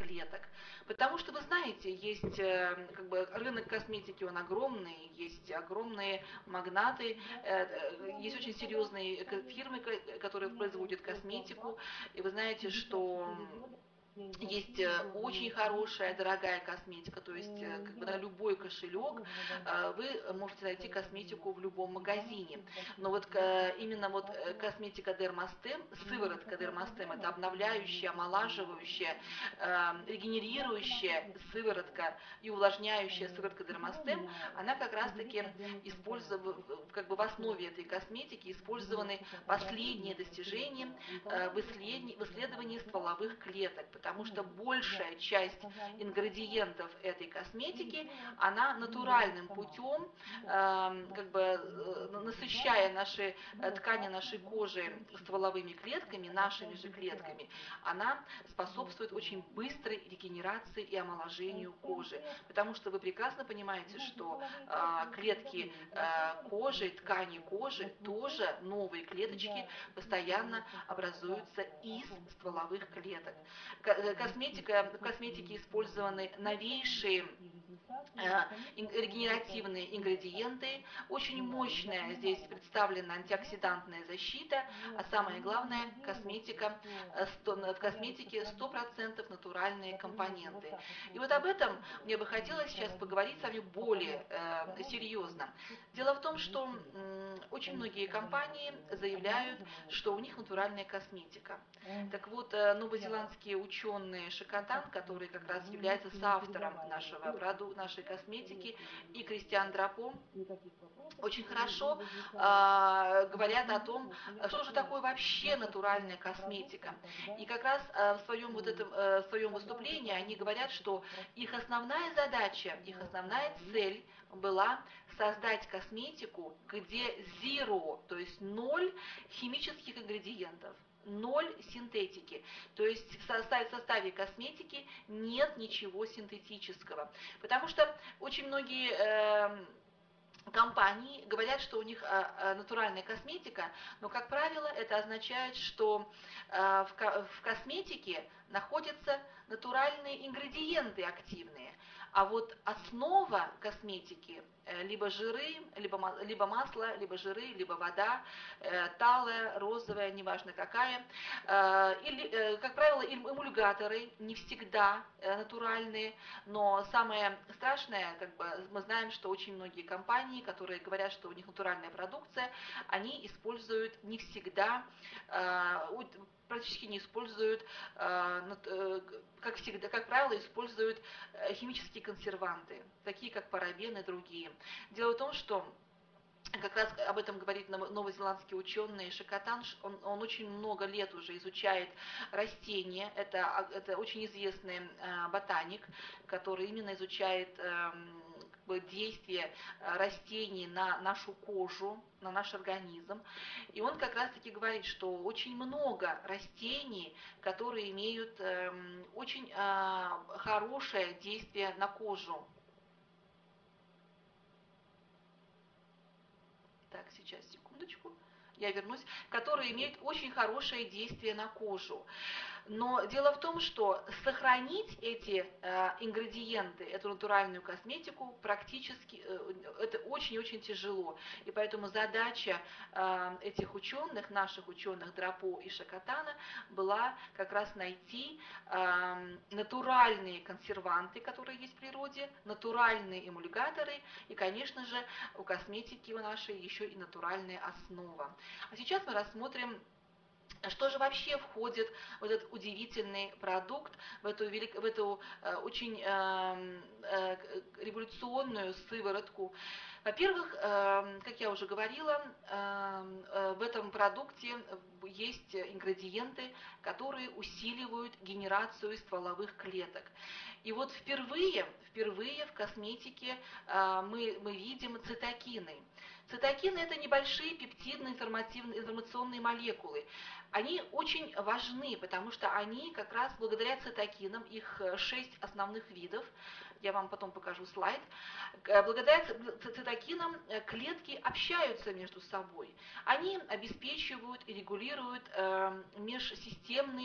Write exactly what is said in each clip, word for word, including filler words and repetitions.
клеток. Потому что, вы знаете, есть э, как бы рынок косметики, он огромный, есть огромные магнаты, э, э, есть очень серьезные фирмы, которые производят косметику, и вы знаете, что есть э, очень хорошая, дорогая косметика, то есть э, как бы на любой кошелек э, вы можете найти косметику в любом магазине. Но вот э, именно вот э, косметика Dermastém, сыворотка Dermastém, это обновляющая, омолаживающая, э, регенерирующая сыворотка и увлажняющая сыворотка Dermastém, она как раз-таки использована, как бы в основе этой косметики использованы последние достижения э, в исследовании, в исследовании стволовых клеток, потому что большая часть ингредиентов этой косметики, она натуральным путем, э, как бы э, насыщая наши э, ткани нашей кожи стволовыми клетками, нашими же клетками, она способствует очень быстрой регенерации и омоложению кожи, потому что вы прекрасно понимаете, что э, клетки э, кожи, ткани кожи, тоже новые клеточки постоянно образуются из стволовых клеток. Косметика, в косметике использованы новейшие э, регенеративные ингредиенты, очень мощная здесь представлена антиоксидантная защита, а самое главное, косметика, э, сто, в косметике сто процентов натуральные компоненты. И вот об этом мне бы хотелось сейчас поговорить с вами более э, серьезно. Дело в том, что м, очень многие компании заявляют, что у них натуральная косметика. Так вот, э, новозеландские ученые Шикотан, который как раз является соавтором нашего проду, нашей косметики, и Кристиан Драпо, очень хорошо э, говорят о том, что же такое вообще натуральная косметика. И как раз э, в своем вот этом э, в своем выступлении они говорят, что их основная задача, их основная цель была создать косметику, где zero, то есть ноль химических ингредиентов, ноль синтетики. То есть в составе, в составе косметики нет ничего синтетического. Потому что очень многие э, компании говорят, что у них а, а, натуральная косметика, но, как правило, это означает, что а, в, ко в косметике находятся натуральные ингредиенты активные, а вот основа косметики э, либо жиры, либо, либо масло, либо жиры, либо вода, э, талая, розовая, неважно какая, э, или, э, как правило, эмульгаторы не всегда э, натуральные, но самое страшное, как бы мы знаем, что очень многие компании, которые говорят, что у них натуральная продукция, они используют не всегда, э, практически не используют, э, как всегда, как правило, используют химические консерванты, такие как парабены и другие. Дело в том, что как раз об этом говорит новозеландский ученый Шикотан, он, он очень много лет уже изучает растения, это, это очень известный э, ботаник, который именно изучает э, как бы действие растений на нашу кожу, на наш организм, и он как раз таки говорит, что очень много растений, которые имеют э, очень э, хорошее действие на кожу. Так, сейчас, секундочку, я вернусь, которые имеют очень хорошее действие на кожу. Но дело в том, что сохранить эти э, ингредиенты, эту натуральную косметику, практически э, это очень-очень тяжело. И поэтому задача э, этих ученых, наших ученых Драпо и Шикотана, была как раз найти э, натуральные консерванты, которые есть в природе, натуральные эмульгаторы и, конечно же, у косметики у нашей еще и натуральная основа. А сейчас мы рассмотрим, что же вообще входит в этот удивительный продукт, в эту, велик, в эту э, очень э, э, революционную сыворотку. Во-первых, э, как я уже говорила, э, э, в этом продукте есть ингредиенты, которые усиливают генерацию стволовых клеток. И вот впервые, впервые в косметике э, мы, мы видим цитокины. Цитокины – это небольшие пептидные информационные молекулы. Они очень важны, потому что они как раз благодаря цитокинам, их шесть основных видов, я вам потом покажу слайд, благодаря цитокинам клетки общаются между собой. Они обеспечивают и регулируют э, межсистемный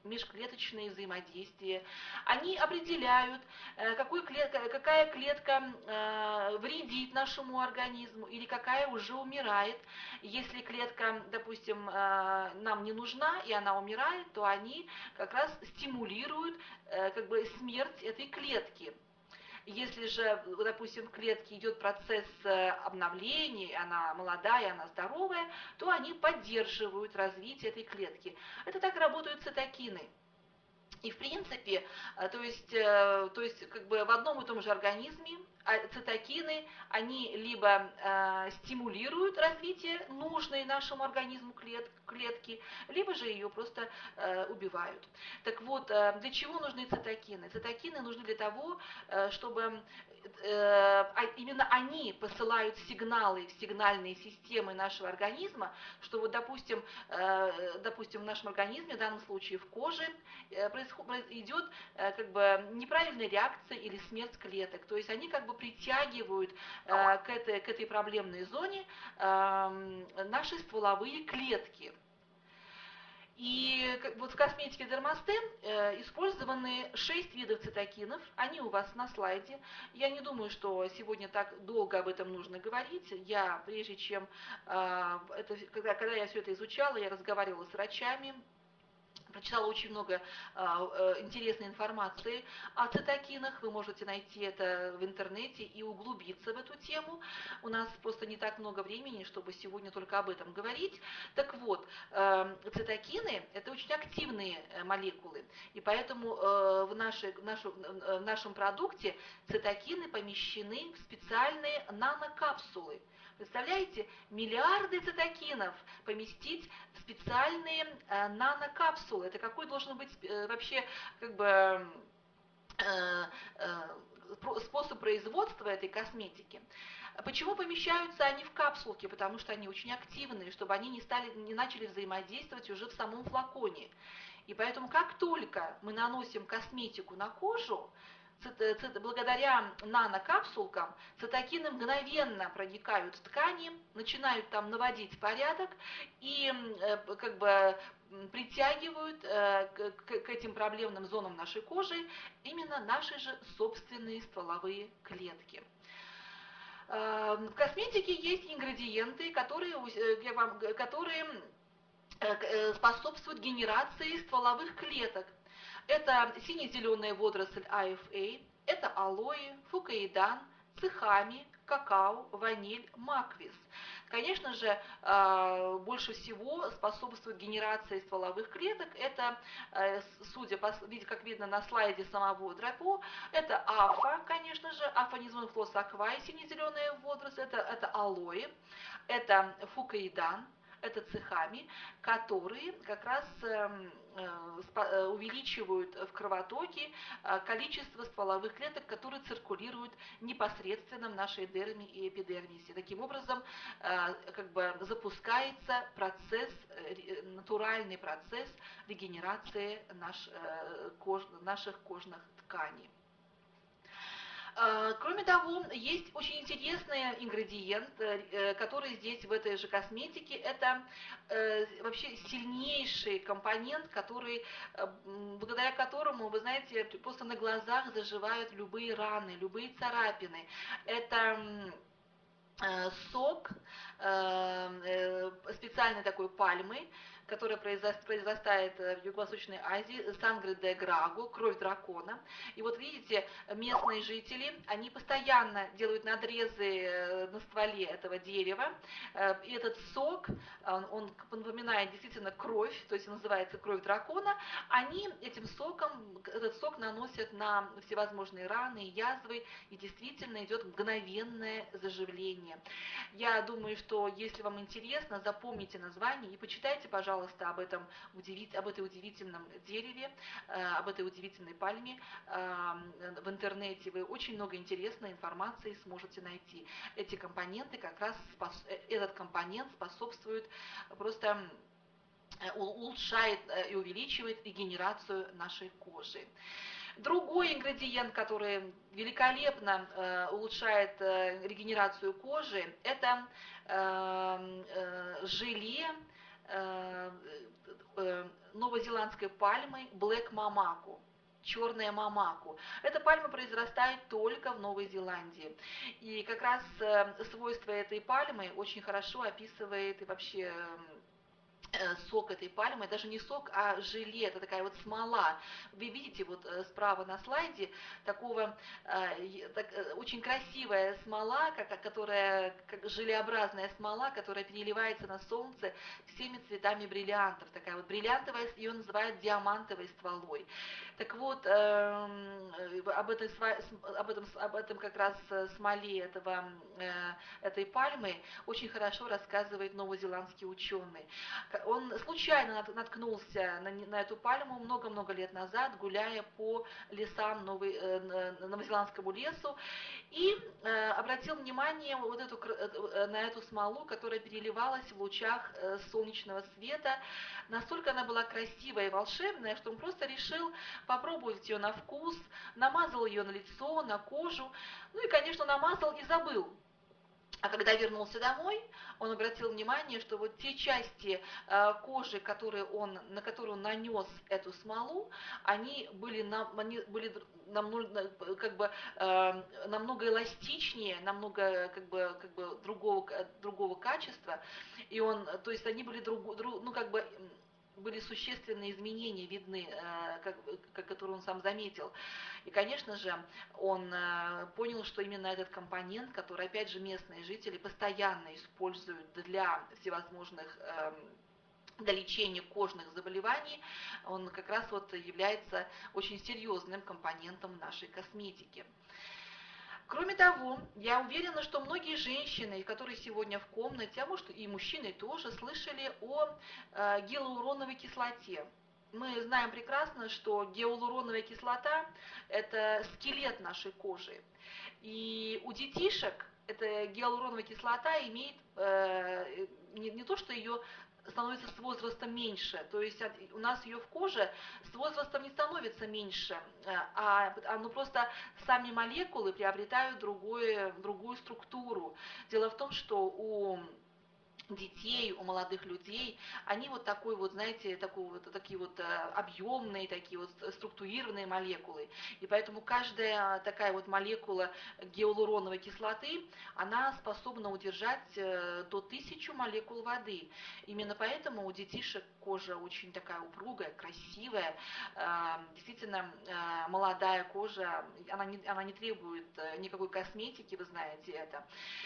межклеточные взаимодействия. Они определяют, какой клет, какая клетка вредит нашему организму или какая уже умирает. Если клетка, допустим, нам не нужна и она умирает, то они как раз стимулируют как бы смерть этой клетки. Если же, допустим, в клетке идет процесс обновления, она молодая, она здоровая, то они поддерживают развитие этой клетки. Это так работают цитокины. И в принципе, то есть, то есть как бы в одном и том же организме цитокины, они либо э, стимулируют развитие нужной нашему организму клет, клетки, либо же ее просто э, убивают. Так вот, э, для чего нужны цитокины? Цитокины нужны для того, э, чтобы э, именно они посылают сигналы в сигнальные системы нашего организма, что вот, допустим, э, допустим, в нашем организме, в данном случае в коже, э, происходит, идет э, как бы неправильная реакция или смерть клеток. То есть они как бы притягивают э, к, этой, к этой проблемной зоне э, наши стволовые клетки. И вот в косметике Dermastен э, использованы шесть видов цитокинов, они у вас на слайде. Я не думаю, что сегодня так долго об этом нужно говорить. Я, прежде чем, э, это, когда, когда я все это изучала, я разговаривала с врачами, прочитала очень много э, интересной информации о цитокинах. Вы можете найти это в интернете и углубиться в эту тему. У нас просто не так много времени, чтобы сегодня только об этом говорить. Так вот, э, цитокины – это очень активные молекулы, и поэтому э, в, нашей, в, нашу, в нашем продукте цитокины помещены в специальные нанокапсулы. Представляете, миллиарды цитокинов поместить в специальные э, нанокапсулы. Это какой должен быть э, вообще как бы э, э, способ производства этой косметики. Почему помещаются они в капсулки? Потому что они очень активные, чтобы они не, стали, не начали взаимодействовать уже в самом флаконе. И поэтому как только мы наносим косметику на кожу, благодаря нанокапсулкам цитокины мгновенно проникают в ткани, начинают там наводить порядок и как бы притягивают к этим проблемным зонам нашей кожи именно наши же собственные стволовые клетки. В косметике есть ингредиенты, которые, которые способствуют генерации стволовых клеток. Это сине-зеленая водоросль эй эф эй, это алоэ, фукоидан, цихами, какао, ваниль, маквис. Конечно же, больше всего способствует генерации стволовых клеток. Это, судя по, как видно на слайде самого драпо, это афа, конечно же, афанизон флос аквай, сине-зеленая водоросль, это, это алоэ, это фукоидан, это цихами, которые как раз увеличивают в кровотоке количество стволовых клеток, которые циркулируют непосредственно в нашей дерме и эпидермисе. Таким образом, как бы запускается процесс, натуральный процесс регенерации наш, кож, наших кожных тканей. Кроме того, есть очень интересный ингредиент, который здесь в этой же косметике. Это вообще сильнейший компонент, который, благодаря которому, вы знаете, просто на глазах заживают любые раны, любые царапины. Это сок специальной такой пальмы, которая произрастает в Юго-Восточной Азии, сангре де граго, кровь дракона. И вот видите, местные жители, они постоянно делают надрезы на стволе этого дерева, и этот сок, он, он напоминает действительно кровь, то есть называется кровь дракона, они этим соком, этот сок наносят на всевозможные раны, язвы, и действительно идет мгновенное заживление. Я думаю, что если вам интересно, запомните название и почитайте, пожалуйста, об этом об этой удивительном дереве, об этой удивительной пальме в интернете. Вы очень много интересной информации сможете найти. Эти компоненты как раз, этот компонент способствует просто улучшает и увеличивает регенерацию нашей кожи. Другой ингредиент, который великолепно э, улучшает э, регенерацию кожи, это э, э, желе, э, э, новозеландской пальмы Black Mamaco, черная мамаку. Эта пальма произрастает только в Новой Зеландии. И как раз э, свойства этой пальмы очень хорошо описывает и вообще э, э, сок этой пальмы, даже не сок, а желе, это такая вот смола. Вы видите вот э, справа на слайде такого э, так, э, очень красивая смола, как, которая, как желеобразная смола, которая переливается на солнце всеми цветами бриллиантов. Такая вот бриллиантовая, ее называют диамантовой стволой. Так вот, эм, э, об, этой, об, этом, об этом как раз э, смоле этого, э, этой пальмы очень хорошо рассказывает новозеландский ученый. Он случайно наткнулся на, на эту пальму много-много лет назад, гуляя по лесам, новой, э, новозеландскому лесу, и э, обратил внимание вот эту, э, на эту смолу, которая переливалась в лучах э, солнечного света. Настолько она была красивая и волшебная, что он просто решил попробовать ее на вкус, намазал ее на лицо, на кожу, ну и, конечно, намазал и забыл. А когда вернулся домой, он обратил внимание, что вот те части э, кожи, которые он, на которые он нанес эту смолу, они были, на, они были намного, как бы, э, намного эластичнее, намного как бы, как бы другого, другого качества. И он, то есть они были друг, друг, ну, как бы были существенные изменения видны, э, как, как, которые он сам заметил. И, конечно же, он э, понял, что именно этот компонент, который, опять же, местные жители постоянно используют для всевозможных э, для лечения кожных заболеваний, он как раз вот является очень серьезным компонентом нашей косметики. Кроме того, я уверена, что многие женщины, которые сегодня в комнате, а может и мужчины тоже, слышали о э, гиалуроновой кислоте. Мы знаем прекрасно, что гиалуроновая кислота – это скелет нашей кожи. И у детишек эта гиалуроновая кислота имеет э, не, не то, что ее становится с возрастом меньше, то есть у нас ее в коже с возрастом не становится меньше, а, а ну просто сами молекулы приобретают другое, другую структуру. Дело в том, что у детей, у молодых людей, они вот такой вот, знаете, такой вот, такие вот объемные, такие вот структурированные молекулы. И поэтому каждая такая вот молекула гиалуроновой кислоты, она способна удержать до тысячи молекул воды. Именно поэтому у детишек кожа очень такая упругая, красивая, действительно молодая кожа, она не, она не требует никакой косметики, вы знаете это.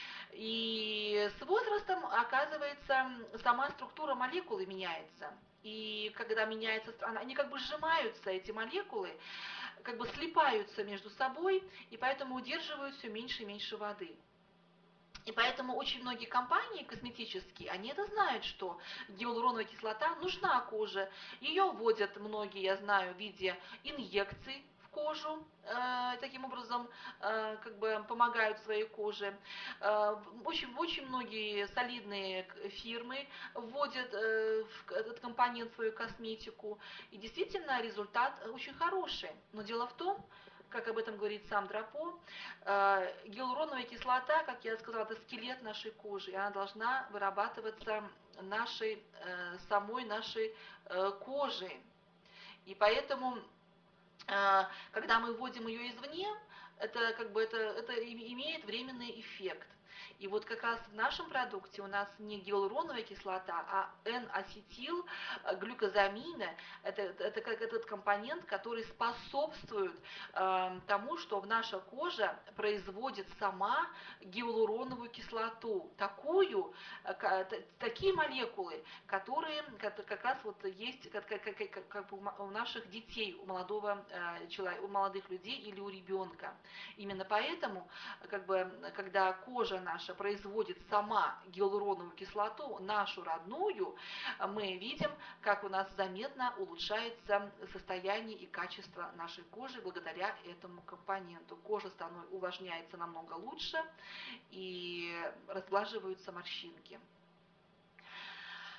И с возрастом, оказывается, сама структура молекулы меняется. И когда меняется, они как бы сжимаются, эти молекулы, как бы слипаются между собой, и поэтому удерживают все меньше и меньше воды. И поэтому очень многие компании косметические, они это знают, что гиалуроновая кислота нужна коже. Ее вводят многие, я знаю, в виде инъекций в кожу, э, таким образом э, как бы помогают своей коже. Э, очень, очень многие солидные фирмы вводят э, в этот компонент в свою косметику. И действительно результат очень хороший. Но дело в том, как об этом говорит сам Драпо, э, гиалуроновая кислота, как я сказала, это скелет нашей кожи, и она должна вырабатываться нашей, э, самой нашей э, кожей. И поэтому, э, когда мы вводим ее извне, это как бы это, это имеет временный эффект. И вот как раз в нашем продукте у нас не гиалуроновая кислота, а Н-ацетил глюкозамина. Это, это как этот компонент, который способствует э, тому, что наша кожа производит сама гиалуроновую кислоту. Такую, э, такие молекулы, которые как раз вот есть как, как, как, как у наших детей, у молодого э, человека, у молодых людей или у ребенка. Именно поэтому, как бы, когда кожа наша производит сама гиалуроновую кислоту, нашу родную, мы видим, как у нас заметно улучшается состояние и качество нашей кожи благодаря этому компоненту. Кожа становится, увлажняется намного лучше и разглаживаются морщинки.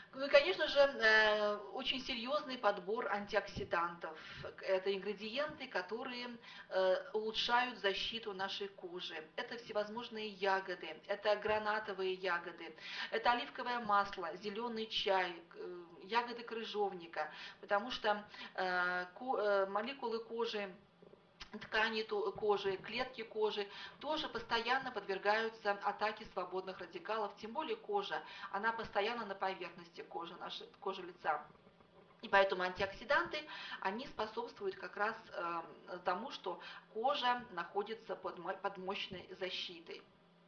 Ну и, конечно же, э, очень серьезный подбор антиоксидантов. Это ингредиенты, которые э, улучшают защиту нашей кожи. Это всевозможные ягоды, это гранатовые ягоды, это оливковое масло, зеленый чай, э, ягоды крыжовника, потому что э, ко- э, молекулы кожи, ткани кожи, клетки кожи тоже постоянно подвергаются атаке свободных радикалов, тем более кожа, она постоянно на поверхности кожи, нашей, кожи лица. И поэтому антиоксиданты, они способствуют как раз э, тому, что кожа находится под, под мощной защитой.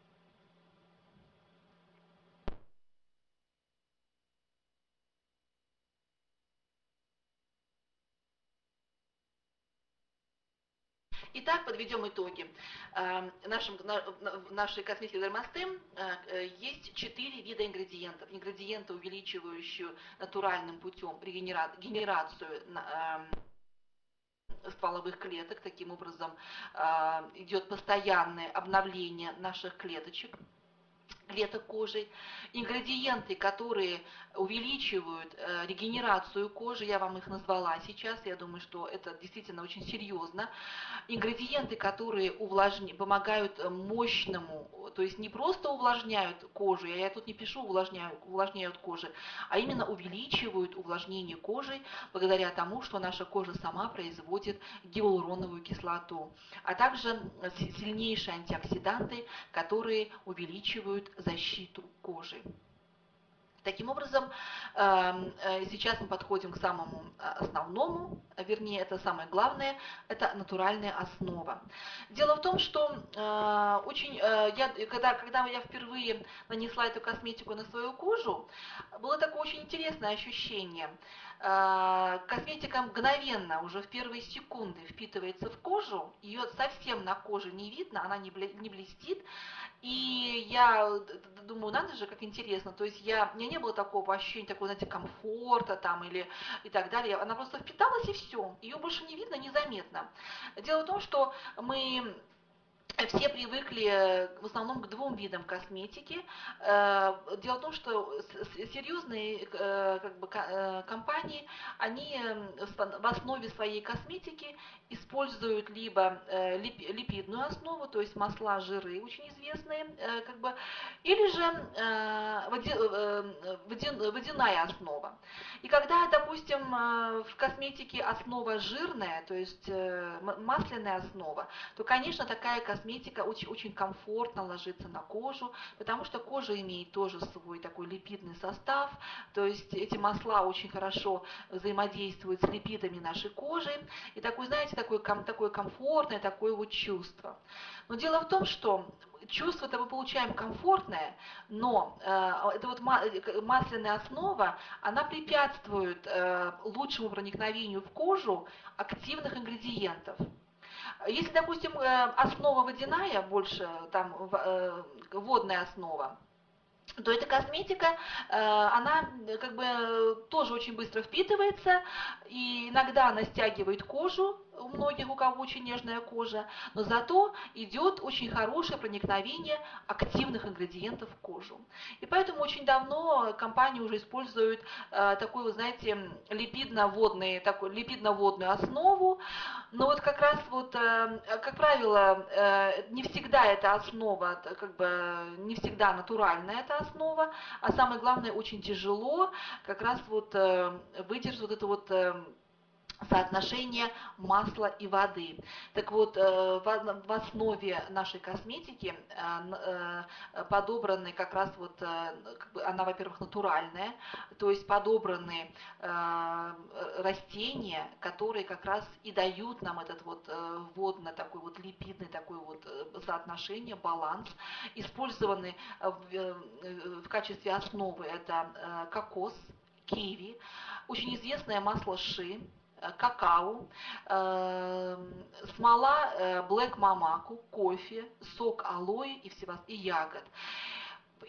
Итак, подведем итоги. В нашем, в нашей косметике Dermastym есть четыре вида ингредиентов. Ингредиенты, увеличивающие натуральным путем регенерацию стволовых клеток. Таким образом, идет постоянное обновление наших клеточек клеток кожи, ингредиенты, которые увеличивают э, регенерацию кожи, я вам их назвала сейчас, я думаю, что это действительно очень серьезно. Ингредиенты, которые увлажня... помогают мощному, то есть не просто увлажняют кожу, я, я тут не пишу увлажняют, увлажняют кожи, а именно увеличивают увлажнение кожи благодаря тому, что наша кожа сама производит гиалуроновую кислоту, а также сильнейшие антиоксиданты, которые увеличивают защиту кожи. Таким образом, сейчас мы подходим к самому основному, вернее, это самое главное, это натуральная основа. Дело в том, что очень, я, когда, когда я впервые нанесла эту косметику на свою кожу, было такое очень интересное ощущение. Косметика мгновенно, уже в первые секунды впитывается в кожу, ее совсем на коже не видно, она не блестит, и я думаю, надо же, как интересно. То есть я, у меня не было такого ощущения, такого, знаете, комфорта там или и так далее. Она просто впиталась и все. Ее больше не видно, незаметно. Дело в том, что мы все привыкли в основном к двум видам косметики. Дело в том, что серьезные как бы, компании, они в основе своей косметики используют либо липидную основу, то есть масла, жиры очень известные, как бы, или же водяная основа. И когда, допустим, в косметике основа жирная, то есть масляная основа, то, конечно, такая косметика очень, очень комфортно ложится на кожу, потому что кожа имеет тоже свой такой липидный состав, то есть эти масла очень хорошо взаимодействуют с липидами нашей кожи, и такое, знаете, такое, такое комфортное такое вот чувство. Но дело в том, что чувство-то мы получаем комфортное, но э, это вот масляная основа, она препятствует э, лучшему проникновению в кожу активных ингредиентов. Если, допустим, э, основа водяная, больше там э, водная основа, то эта косметика, э, она как бы тоже очень быстро впитывается, и иногда она стягивает кожу, у многих, у кого очень нежная кожа, но зато идет очень хорошее проникновение активных ингредиентов в кожу. И поэтому очень давно компании уже используют э, такую, вы знаете, липидно-водную, такую липидно-водную основу, но вот как раз вот, э, как правило, э, не всегда эта основа, как бы не всегда натуральная эта основа, а самое главное, очень тяжело как раз вот э, выдержать вот это вот э, соотношение масла и воды. Так вот, в основе нашей косметики подобраны как раз вот, как бы она, во-первых, натуральная, то есть подобраны растения, которые как раз и дают нам этот вот водно такой вот липидный такой вот соотношение, баланс. Использованы в, в качестве основы это кокос, киви, очень известное масло ши, какао, э, смола э, Black Mamaco, кофе, сок алоэ и, всевоз... и ягод.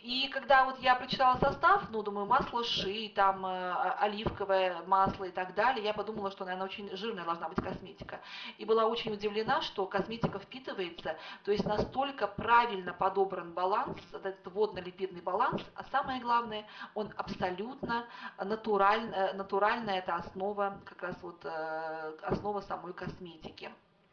И когда вот я прочитала состав, ну, думаю, масло ши, там, э, оливковое масло и так далее, я подумала, что, наверное, очень жирная должна быть косметика. И была очень удивлена, что косметика впитывается, то есть настолько правильно подобран баланс, этот водно-липидный баланс, а самое главное, он абсолютно натураль, э, натуральная, это основа, как раз вот э, основа самой косметики.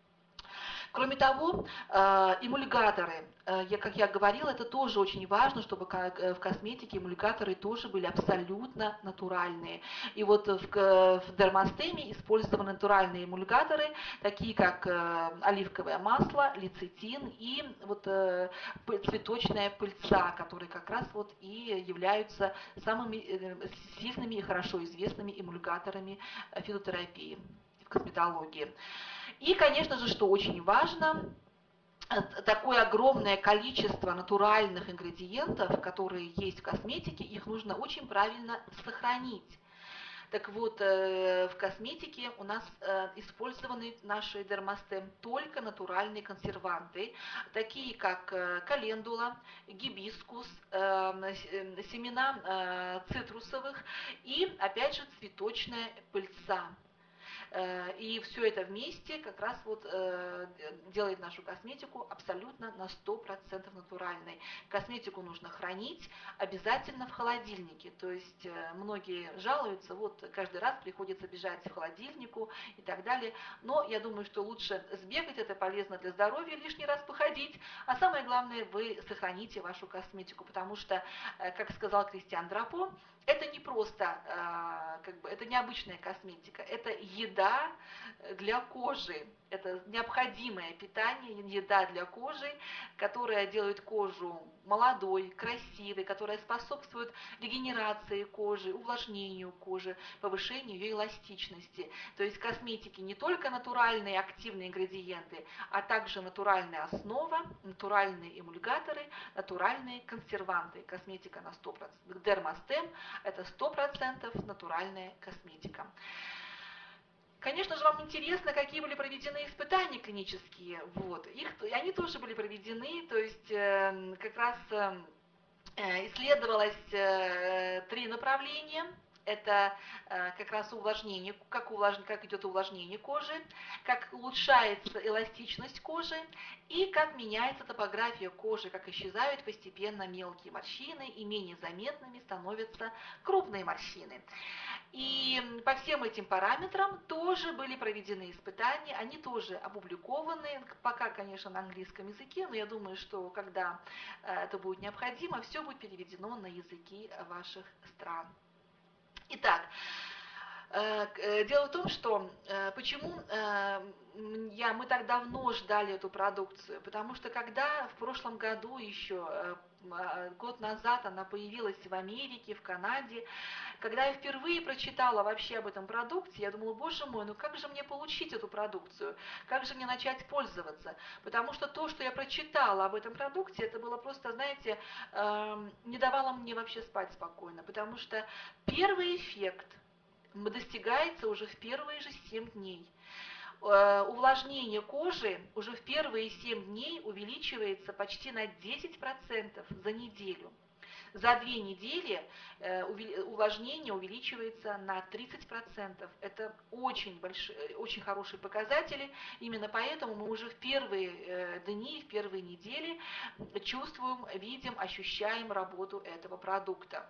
Кроме того, э, эмульгаторы, э, я, как я говорила, это тоже очень важно, чтобы как, э, в косметике эмульгаторы тоже были абсолютно натуральные. И вот в, к- в дермастеме использованы натуральные эмульгаторы, такие как э, оливковое масло, лецитин и вот э, пы- цветочная пыльца, которые как раз вот и являются самыми э, сильными и хорошо известными эмульгаторами э, фитотерапии в косметологии. И, конечно же, что очень важно, э, такое огромное количество натуральных ингредиентов, которые есть в косметике, их нужно очень правильно сохранить. Так вот, э, в косметике у нас э, использованы наши дермастем только натуральные консерванты, такие как э, календула, гибискус, э, э, семена э, цитрусовых и, опять же, цветочная пыльца. Э, И все это вместе как раз вот э, делает нашу косметику абсолютно на сто процентов натуральной. Косметику нужно хранить обязательно в холодильнике. То есть э, многие жалуются, вот каждый раз приходится бежать к холодильнику и так далее. Но я думаю, что лучше сбегать, это полезно для здоровья, лишний раз походить. А самое главное, вы сохраните вашу косметику, потому что, э, как сказал Кристиан Драпо, это не просто, э, как бы, это необычная косметика, это еда для кожи, это необходимое питание, еда для кожи, которая делает кожу молодой, красивой, которая способствует регенерации кожи, увлажнению кожи, повышению ее эластичности. То есть косметики не только натуральные активные ингредиенты, а также натуральная основа, натуральные эмульгаторы, натуральные консерванты. Косметика на сто процентов. Дермастем – это сто процентов натуральная косметика. Конечно же, вам интересно, какие были проведены испытания клинические. Вот. Их, они тоже были проведены, то есть э, как раз э, исследовалось э, три направления. Это э, как раз увлажнение, как, увлаж... как идет увлажнение кожи, как улучшается эластичность кожи и как меняется топография кожи, как исчезают постепенно мелкие морщины и менее заметными становятся крупные морщины. И по всем этим параметрам тоже были проведены испытания, они тоже опубликованы, пока, конечно, на английском языке, но я думаю, что когда э, это будет необходимо, все будет переведено на языки ваших стран. Итак, э, э, дело в том, что э, почему э, я, мы так давно ждали эту продукцию, потому что когда в прошлом году еще, э, а, год назад она появилась в Америке, в Канаде, когда я впервые прочитала вообще об этом продукте, я думала, боже мой, ну как же мне получить эту продукцию? Как же мне начать пользоваться? Потому что то, что я прочитала об этом продукте, это было просто, знаете, эм, не давало мне вообще спать спокойно. Потому что первый эффект достигается уже в первые же семь дней. Э, увлажнение кожи уже в первые семь дней увеличивается почти на десять процентов за неделю. За две недели э, увлажнение увеличивается на тридцать процентов. Это очень, большие, очень хорошие показатели. Именно поэтому мы уже в первые э, дни, в первые недели чувствуем, видим, ощущаем работу этого продукта.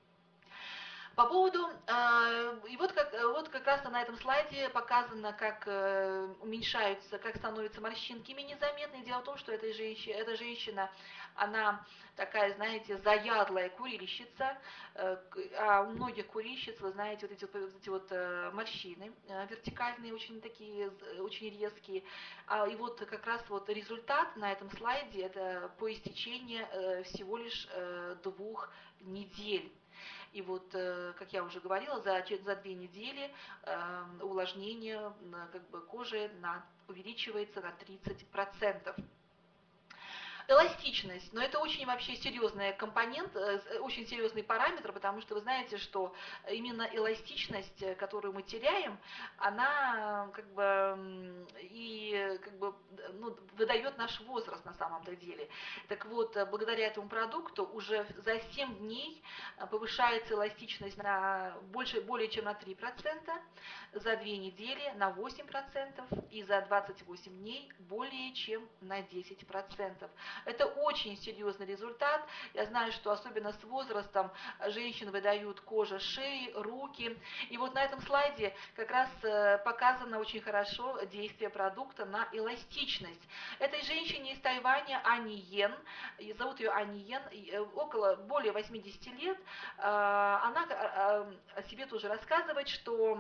По поводу, э, и вот как, вот как раз на этом слайде показано, как э, уменьшаются, как становятся морщинки менее заметны. Дело в том, что эта женщина, эта женщина, она такая, знаете, заядлая курильщица, э, а у многих курильщиц, вы знаете, вот эти вот, эти вот э, морщины э, вертикальные, очень такие, очень резкие. А, и вот как раз вот результат на этом слайде, это по истечении э, всего лишь э, двух недель. И вот, э, как я уже говорила, за, за две недели э, увлажнение как бы, кожи на, увеличивается на тридцать процентов. Эластичность, но это очень вообще серьезный компонент, э, с- э, очень серьезный параметр, потому что вы знаете, что именно эластичность, э, которую мы теряем, она э, как бы м, и э, как бы д- ну, выдает наш возраст на самом-то деле. Так вот, э, благодаря этому продукту уже за семь дней э, повышается эластичность на больше, более чем на три процента, за две недели на восемь процентов и за двадцать восемь дней более чем на десять процентов. Это очень серьезный результат. Я знаю, что особенно с возрастом женщин выдают кожа шеи, руки. И вот на этом слайде как раз э, показано очень хорошо действие продукта на эластичность. Этой женщине из Тайваня Ани Йен, зовут ее Ани Йен, э, около более восьмидесяти лет. Э, Она э, э, о себе тоже рассказывает, что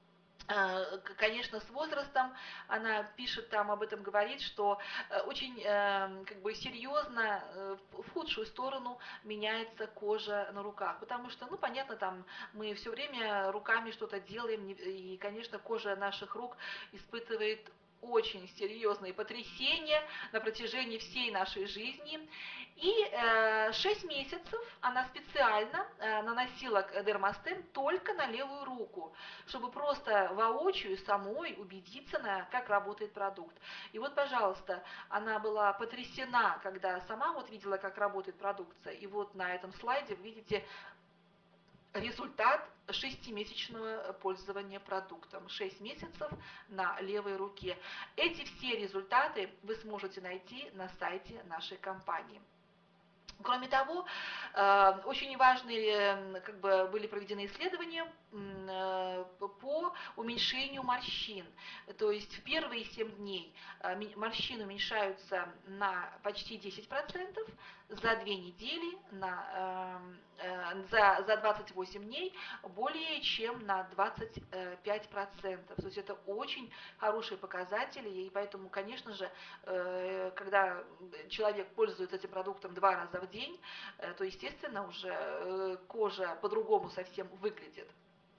Э, конечно, с возрастом она пишет там об этом, говорит, что э, очень э, как бы серьезно э, в худшую сторону меняется кожа на руках, потому что, ну, понятно, там мы все время руками что-то делаем, и, конечно, кожа наших рук испытывает очень серьезные потрясения на протяжении всей нашей жизни. И э, шесть месяцев она специально э, наносила дермастен только на левую руку, чтобы просто воочию самой убедиться, на, как работает продукт. И вот, пожалуйста, она была потрясена, когда сама вот видела, как работает продукция. И вот на этом слайде вы видите результат шестимесячного пользования продуктом. шесть месяцев на левой руке. Эти все результаты вы сможете найти на сайте нашей компании. Кроме того, э, очень важные как бы, были проведены исследования э, по уменьшению морщин. То есть в первые семь дней э, морщины уменьшаются на почти десять процентов, за две недели, на, э, за, за двадцать восемь дней более чем на двадцать пять процентов. То есть это очень хорошие показатели, и поэтому, конечно же, э, когда человек пользуется этим продуктом два раза в день, э, то, естественно, уже э, кожа по-другому совсем выглядит.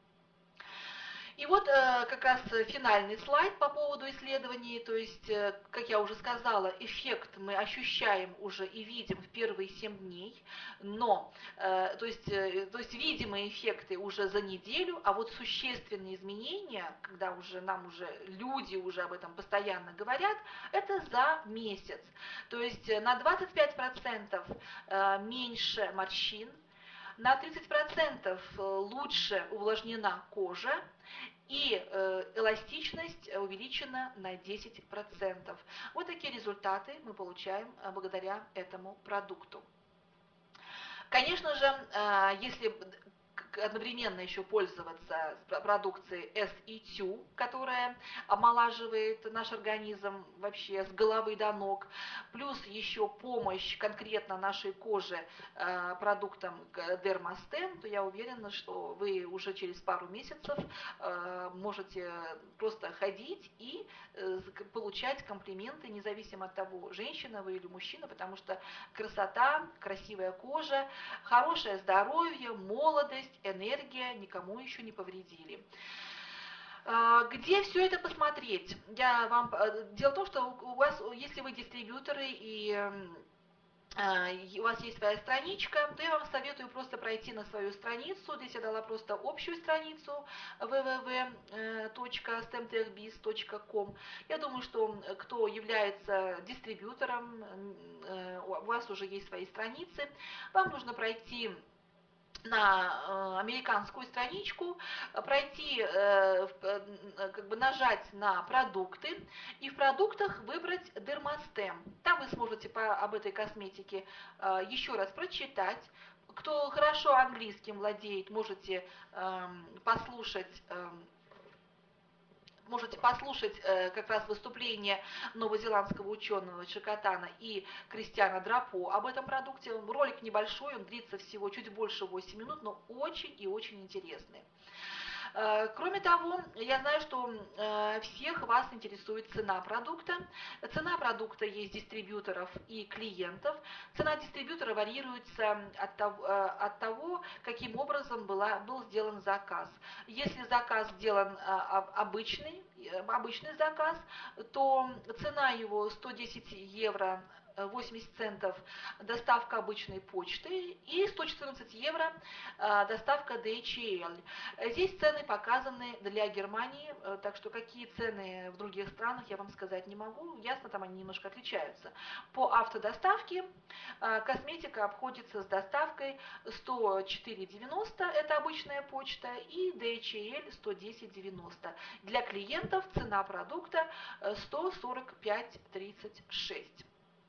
И вот э, как раз финальный слайд по поводу исследований, то есть, э, как я уже сказала, эффект мы ощущаем уже и видим в первые семь дней, но, э, то есть, э, то есть видимые эффекты уже за неделю, а вот существенные изменения, когда уже нам уже люди уже об этом постоянно говорят, это за месяц. То есть э, на двадцать пять процентов э, меньше морщин, на тридцать процентов э, лучше увлажнена кожа, и э, эластичность увеличена на десять процентов. Вот такие результаты мы получаем э, благодаря этому продукту. Конечно же, э, если одновременно еще пользоваться продукцией эс и тю, которая омолаживает наш организм вообще с головы до ног, плюс еще помощь конкретно нашей коже э, продуктом Dermasten, то я уверена, что вы уже через пару месяцев э, можете просто ходить и э, получать комплименты, независимо от того, женщина вы или мужчина, потому что красота, красивая кожа, хорошее здоровье, молодость, энергия никому еще не повредили. Где все это посмотреть? Я вам... Дело в том, что у вас, если вы дистрибьюторы и у вас есть своя страничка, то я вам советую просто пройти на свою страницу. Здесь я дала просто общую страницу дабл ю дабл ю дабл ю точка stemtechbiz точка com. Я думаю, что кто является дистрибьютором, у вас уже есть свои страницы, вам нужно пройти на э, американскую страничку, пройти, э, э, как бы нажать на продукты и в продуктах выбрать Dermastem. Там вы сможете по, об этой косметике э, еще раз прочитать. Кто хорошо английским владеет, можете э, послушать э, можете послушать э, как раз выступление новозеландского ученого Чикатана и Кристиана Драпо об этом продукте. Он, ролик небольшой, он длится всего чуть больше восемь минут, но очень и очень интересный. Э, Кроме того, я знаю, что э, всех вас интересует цена продукта. Цена продукта есть дистрибьюторов и клиентов. Цена дистрибьютора варьируется от того, э, от того каким образом была, был сделан заказ. Если заказ сделан э, обычный, э, обычный заказ, то цена его сто десять евро восемьдесят центов доставка обычной почты и сто четырнадцать евро доставка ди эйч эл. Здесь цены показаны для Германии, так что какие цены в других странах я вам сказать не могу. Ясно, там они немножко отличаются. По автодоставке косметика обходится с доставкой сто четыре девяносто, это обычная почта, и ди эйч эл сто десять девяносто. Для клиентов цена продукта сто сорок пять тридцать шесть.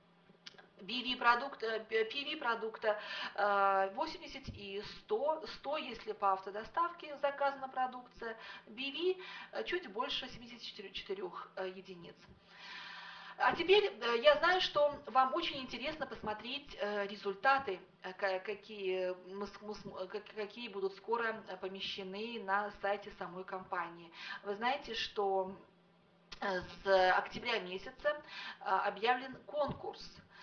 би ви продукта, пи ви продукта восемьдесят и сто, сто, если по автодоставке заказана продукция, би ви чуть больше семидесяти четырёх единиц. А теперь я знаю, что вам очень интересно посмотреть результаты, какие, какие будут скоро помещены на сайте самой компании. Вы знаете, что с октября месяца объявлен конкурс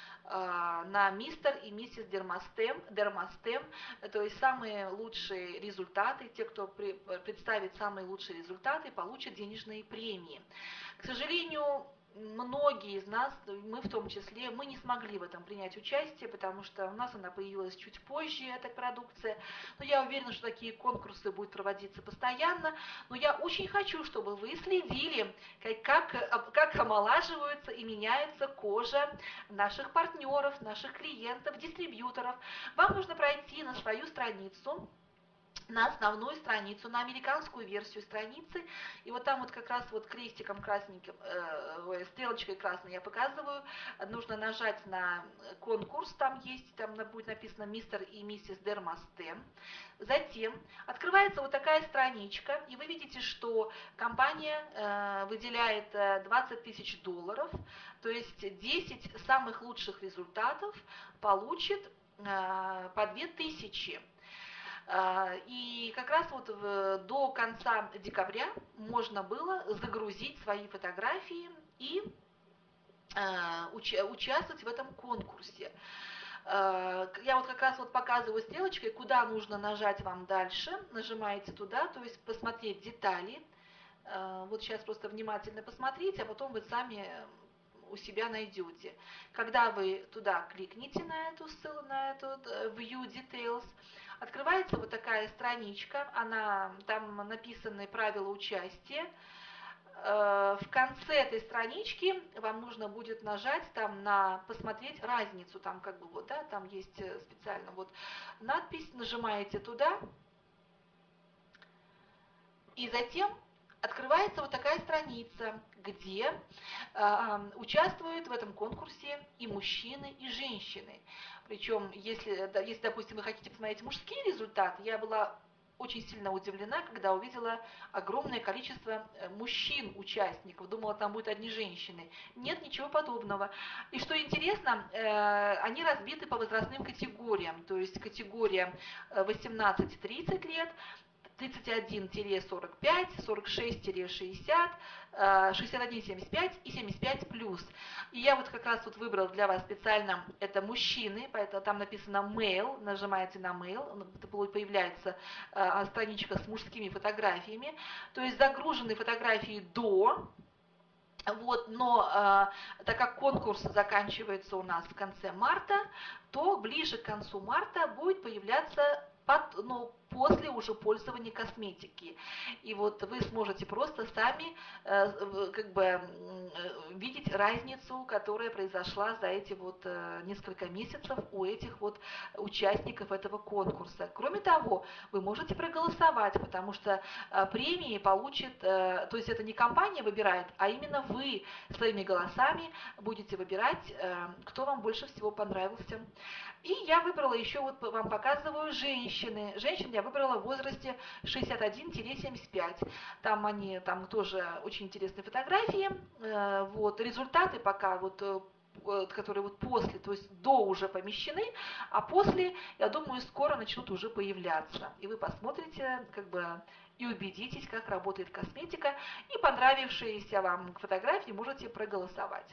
на мистер и миссис Дермастем, Дермастем, то есть самые лучшие результаты, те, кто представит самые лучшие результаты, получат денежные премии. К сожалению, многие из нас, мы в том числе, мы не смогли в этом принять участие, потому что у нас она появилась чуть позже, эта продукция. Но я уверена, что такие конкурсы будут проводиться постоянно. Но я очень хочу, чтобы вы следили, как, как, как омолаживаются и меняется кожа наших партнеров, наших клиентов, дистрибьюторов. Вам нужно пройти на свою страницу, на основную страницу, на американскую версию страницы, и вот там вот как раз вот крестиком красненьким, э, стрелочкой красной я показываю, нужно нажать на конкурс, там есть, там будет написано мистер и миссис Дермастем. Затем открывается вот такая страничка, и вы видите, что компания э, выделяет двадцать тысяч долларов, то есть десять самых лучших результатов получит э, по две тысячи. И как раз вот в, до конца декабря можно было загрузить свои фотографии и э, уч, участвовать в этом конкурсе. Э, я вот как раз вот показываю стрелочкой, куда нужно нажать вам дальше. Нажимаете туда, то есть посмотреть детали. Э, вот сейчас просто внимательно посмотрите, а потом вы сами у себя найдете. Когда вы туда кликните на эту ссылку, на эту View Details, открывается вот такая страничка, она, там написаны правила участия. В конце этой странички вам нужно будет нажать там на посмотреть разницу, там как бы вот, да, там есть специально вот надпись, нажимаете туда, и затем открывается вот такая страница, где э, участвуют в этом конкурсе и мужчины, и женщины. Причем, если, если, допустим, вы хотите посмотреть мужские результаты, я была очень сильно удивлена, когда увидела огромное количество мужчин-участников. Думала, там будут одни женщины. Нет, ничего подобного. И что интересно, э, они разбиты по возрастным категориям. То есть категория восемнадцать-тридцать лет, тридцать один — сорок пять, сорок шесть — шестьдесят, шестьдесят один — семьдесят пять и семьдесят пять плюс. И я вот как раз вот выбрала для вас специально, это мужчины, поэтому там написано male, нажимаете на male, появляется страничка с мужскими фотографиями, то есть загружены фотографии до. Вот, но э, так как конкурс заканчивается у нас в конце марта, то ближе к концу марта будет появляться под, ну, после уже пользования косметики. И вот вы сможете просто сами э, как бы э, видеть разницу, которая произошла за эти вот э, несколько месяцев у этих вот участников этого конкурса. Кроме того, вы можете проголосовать, потому что э, премии получит, э, то есть это не компания выбирает, а именно вы своими голосами будете выбирать, э, кто вам больше всего понравился. И я выбрала еще, вот вам показываю, женщины. Женщин я выбрала в возрасте шестьдесят один — семьдесят пять. Там они, там тоже очень интересные фотографии. Вот, результаты пока вот которые вот после, то есть до уже помещены, а после, я думаю, скоро начнут уже появляться. И вы посмотрите, как бы, и убедитесь, как работает косметика, и понравившиеся вам фотографии можете проголосовать.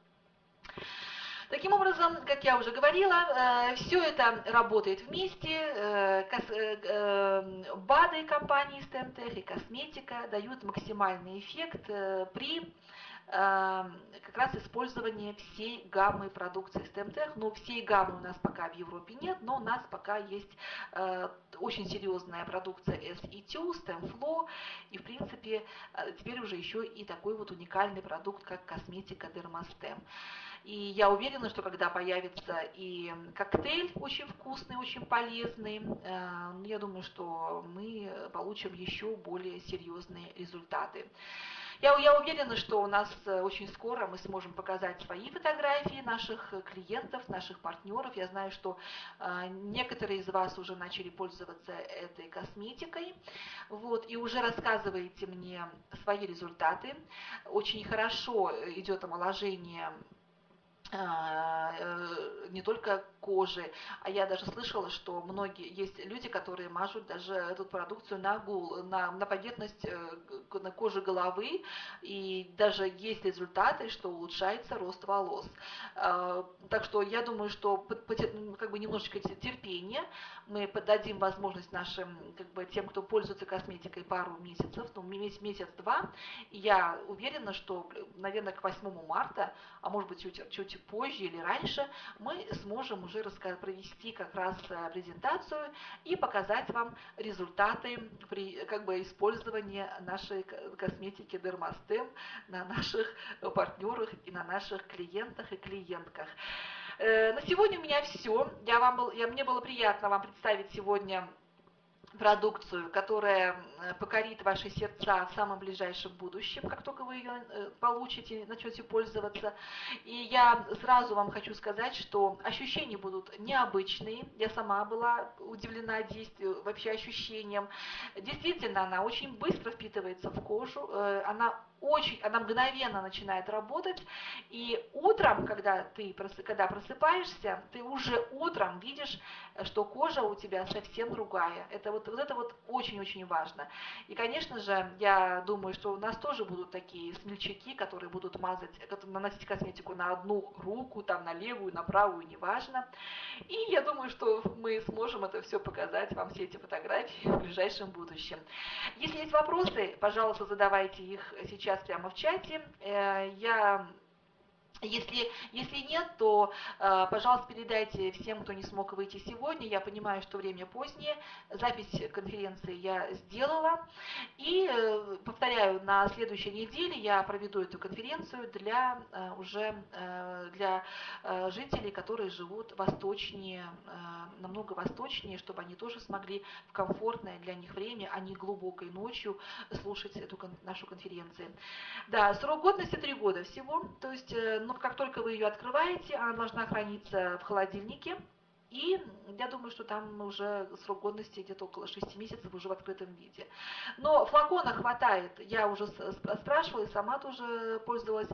Таким образом, как я уже говорила, все это работает вместе. БАДы компании Stentech и косметика дают максимальный эффект при как раз использование всей гаммы продукции Stemtech. Но всей гаммы у нас пока в Европе нет, но у нас пока есть очень серьезная продукция эс и ту, StemFlow, и в принципе теперь уже еще и такой вот уникальный продукт, как косметика Dermastem. И я уверена, что когда появится и коктейль очень вкусный, очень полезный, я думаю, что мы получим еще более серьезные результаты. Я, я уверена, что у нас очень скоро мы сможем показать свои фотографии наших клиентов, наших партнеров. Я знаю, что некоторые из вас уже начали пользоваться этой косметикой, вот, и уже рассказываете мне свои результаты. Очень хорошо идет омоложение не только кожи, а я даже слышала, что многие есть люди, которые мажут даже эту продукцию на, гул, на, на поверхность на кожи головы, и даже есть результаты, что улучшается рост волос. Так что я думаю, что как бы немножечко терпения, мы подадим возможность нашим, как бы тем, кто пользуется косметикой, пару месяцев, ну месяц-два, и я уверена, что, наверное, к восьмому марта, а может быть чуть, чуть позже или раньше, мы сможем уже провести как раз презентацию и показать вам результаты при как бы использовании нашей косметики Dermastem на наших партнерах и на наших клиентах и клиентках. На сегодня у меня все. Я вам был, я, мне было приятно вам представить сегодня продукцию, которая покорит ваши сердца в самом ближайшем будущем, как только вы ее получите, начнете пользоваться. И я сразу вам хочу сказать, что ощущения будут необычные. Я сама была удивлена действию, вообще ощущением. Действительно, она очень быстро впитывается в кожу, она очень, она мгновенно начинает работать, и утром, когда ты когда просыпаешься, ты уже утром видишь, что кожа у тебя совсем другая. Это вот, вот это вот очень-очень важно. И, конечно же, я думаю, что у нас тоже будут такие смельчаки, которые будут мазать, наносить косметику на одну руку, там на левую, на правую, неважно. И я думаю, что мы сможем это все показать, вам все эти фотографии в ближайшем будущем. Если есть вопросы, пожалуйста, задавайте их сейчас прямо в чате. Я... Если, если нет, то, пожалуйста, передайте всем, кто не смог выйти сегодня. Я понимаю, что время позднее. Запись конференции я сделала. И, повторяю, на следующей неделе я проведу эту конференцию для уже для жителей, которые живут восточнее, намного восточнее, чтобы они тоже смогли в комфортное для них время, а не глубокой ночью слушать эту нашу конференцию. Да, срок годности три года всего, то есть, ну, как только вы ее открываете, она должна храниться в холодильнике, и я думаю, что там уже срок годности где-то около шести месяцев уже в открытом виде. Но флакона хватает, я уже спрашивала и сама тоже пользовалась,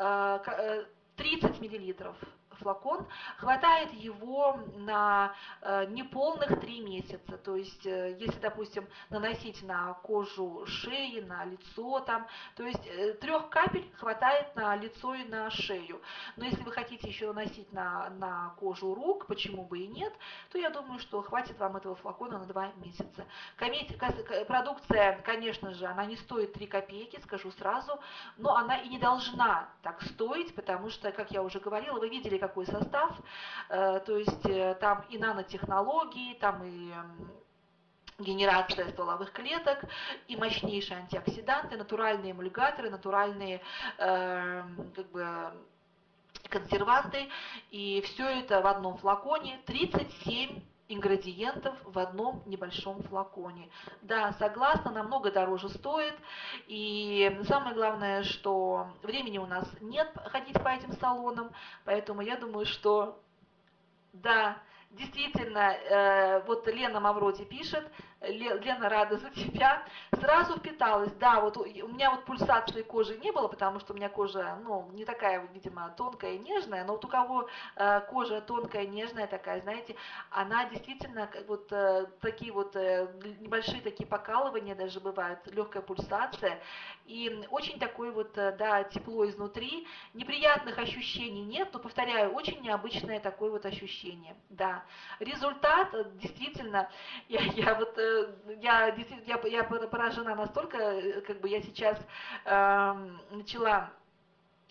тридцать миллилитров флакон, хватает его на э, неполных три месяца. То есть, э, если, допустим, наносить на кожу шеи, на лицо, там, то есть э, трех капель хватает на лицо и на шею. Но если вы хотите еще наносить на, на кожу рук, почему бы и нет, то я думаю, что хватит вам этого флакона на два месяца. Комедия, продукция, конечно же, она не стоит три копейки, скажу сразу, но она и не должна так стоить, потому что, как я уже говорила, вы видели, какой состав, то есть там и нанотехнологии, там и генерация стволовых клеток, и мощнейшие антиоксиданты, натуральные эмульгаторы, натуральные э, как бы консерванты, и все это в одном флаконе, тридцать семь ингредиентов в одном небольшом флаконе. Да, согласна, намного дороже стоит, и самое главное, что времени у нас нет ходить по этим салонам, поэтому я думаю, что да, действительно, э, вот Лена Мавроди пишет, Лена, рада за тебя, сразу впиталась, да, вот у меня вот пульсации кожи не было, потому что у меня кожа, ну, не такая, видимо, тонкая и нежная, но вот у кого э, кожа тонкая, нежная такая, знаете, она действительно, вот э, такие вот э, небольшие такие покалывания даже бывают, легкая пульсация, и очень такой вот, э, да, тепло изнутри, неприятных ощущений нет, но, повторяю, очень необычное такое вот ощущение, да. Результат, действительно, я, я вот, я действительно, я, я поражена настолько, как бы я сейчас э, начала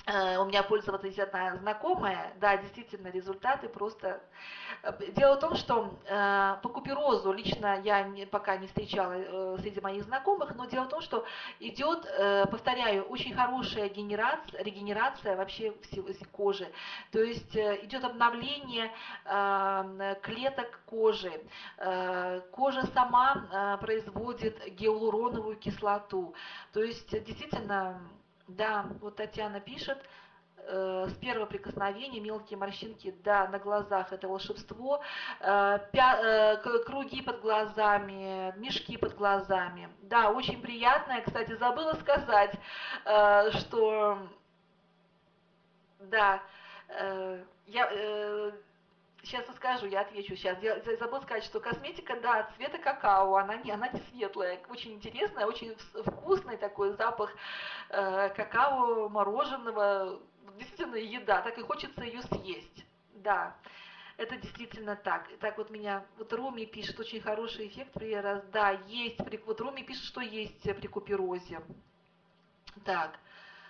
Э, у меня пользоваться есть одна знакомая, да, действительно, результаты просто. Э, Дело в том, что э, по куперозу лично я не- пока не встречала э, среди моих знакомых, но дело в том, что идет, э, повторяю, очень хорошая генерация, регенерация вообще всего с- кожи. То есть э, идет обновление э, м, клеток кожи. Э, кожа сама э, производит гиалуроновую кислоту. То есть э, действительно, да, вот Татьяна пишет, э, с первого прикосновения мелкие морщинки, да, на глазах это волшебство, э, пя- э, к- круги под глазами, мешки под глазами, да, очень приятное, кстати, забыла сказать, э, что, да, э, я, э, сейчас скажу, я отвечу сейчас. Я забыла сказать, что косметика, да, цвета какао, она не, она не светлая, очень интересная, очень вкусный такой запах э, какао, мороженого, действительно еда, так и хочется ее съесть. Да, это действительно так. Так вот меня, вот Руми пишет, очень хороший эффект при раз, да, есть, при, вот Руми пишет, что есть при куперозе. Так,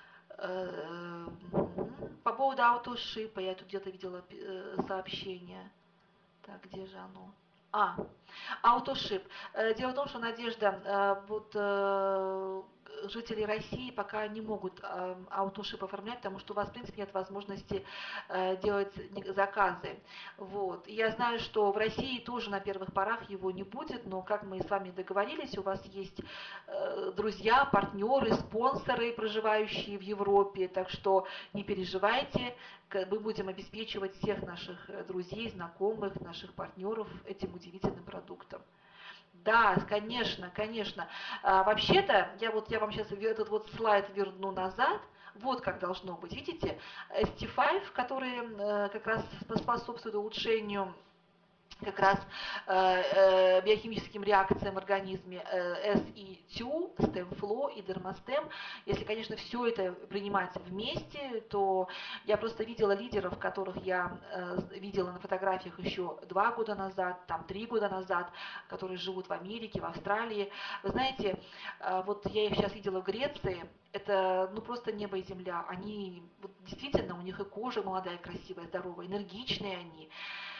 э, мгм. По поводу аутошипа, я тут где-то видела э, сообщение. Так, где же оно? А, Аутошип. Э, Дело в том, что, Надежда, э, вот э, жители России пока не могут э, аутошип оформлять, потому что у вас, в принципе, нет возможности э, делать не- заказы. Вот. И я знаю, что в России тоже на первых порах его не будет, но как мы с вами договорились, у вас есть э, друзья, партнеры, спонсоры, проживающие в Европе, так что не переживайте, к- мы будем обеспечивать всех наших э, друзей, знакомых, наших партнеров этим удивительным продуктом. Да, конечно, конечно. А, вообще-то, я вот я вам сейчас этот вот слайд верну назад. Вот как должно быть. Видите, эс ти пять, который э, как раз способствует улучшению как раз э, э, биохимическим реакциям в организме э, эс и тю, стемфло и дермастем. Если, конечно, все это принимать вместе, то я просто видела лидеров, которых я э, видела на фотографиях еще два года назад, там три года назад, которые живут в Америке, в Австралии. Вы знаете, э, вот я их сейчас видела в Греции, это ну просто небо и земля. Они вот, действительно, у них и кожа молодая, красивая, здоровая, энергичные они.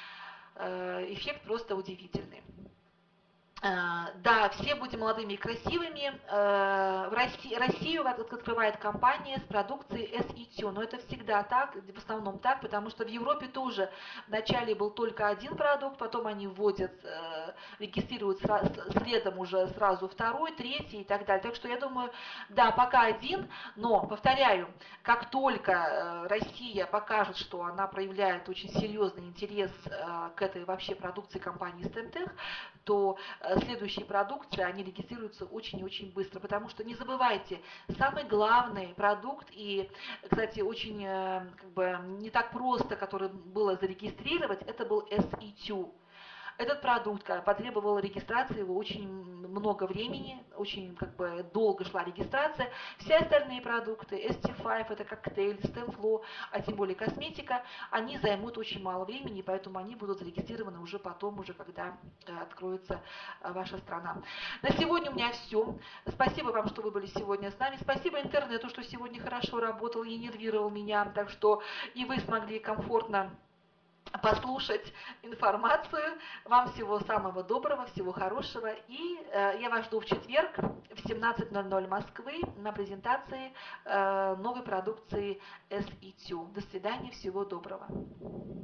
Э, эффект просто удивительный. Э, Да, все будем молодыми и красивыми. Э, В России, Россию от- открывает компания с продукцией эс и тю, но это всегда так, в основном так, потому что в Европе тоже вначале был только один продукт, потом они вводят, э, регистрируют сра- с- следом уже сразу второй, третий и так далее. Так что я думаю, да, пока один, но, повторяю, как только э, Россия покажет, что она проявляет очень серьезный интерес э, к этой вообще продукции компании Stemtech, то э, следующие продукции, они регистрируются очень и очень быстро, потому что не забывайте, самый главный продукт и, кстати, очень э, как бы не так просто, который было зарегистрировать, это был эс и тю. Этот продукт потребовал регистрации его очень много времени, очень как бы долго шла регистрация. Все остальные продукты, эс ти пять, это коктейль, Stemflo, а тем более косметика, они займут очень мало времени, поэтому они будут зарегистрированы уже потом, уже когда э, откроется э, ваша страна. На сегодня у меня все. Спасибо вам, что вы были сегодня с нами. Спасибо интернету, что сегодня хорошо работал и нервировал меня, так что и вы смогли комфортно послушать информацию. Вам всего самого доброго, всего хорошего. И э, я вас жду в четверг в семнадцать ноль ноль Москвы на презентации э, новой продукции эс и тю. До свидания, всего доброго.